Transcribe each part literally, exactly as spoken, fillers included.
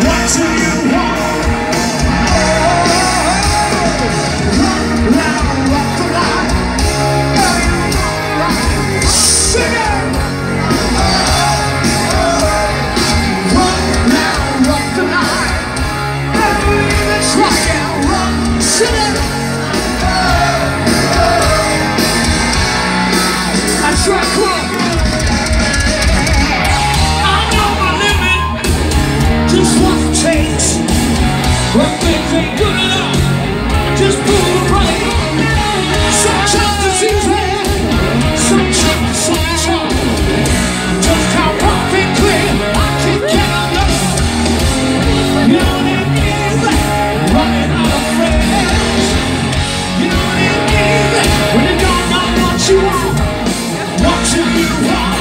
What do you want? When things ain't good enough, just pull the brake. Some chances easy, some chances some tough. Just how rough and clear I can get enough. You don't need easy, running out of friends. You don't need easy when you don't know what you want. What do you want?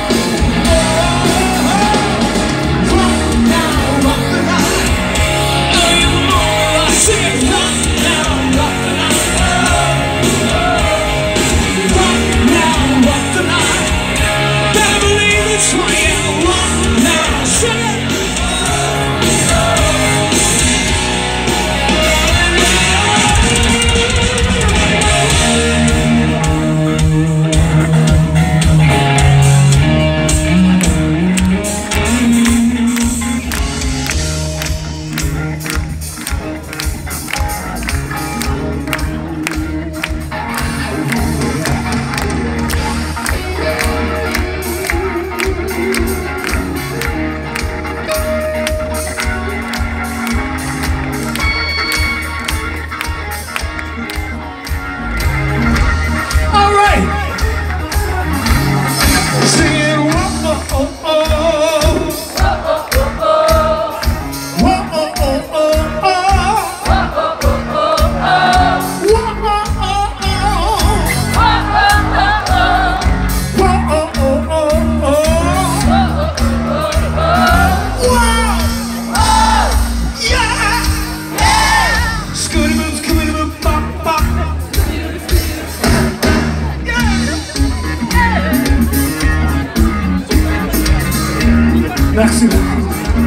Merci beaucoup.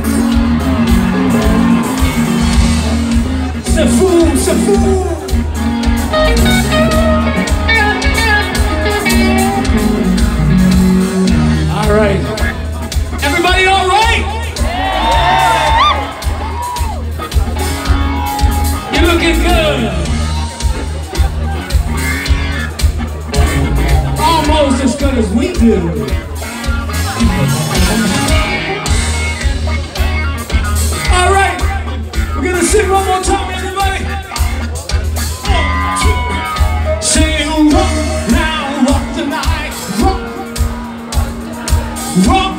C'est fou, c'est fou. All right. Everybody all right? You're looking good. Almost as good as we do. Sing one more time, everybody. One, two. Sing rock now, rock the night, rock, rock.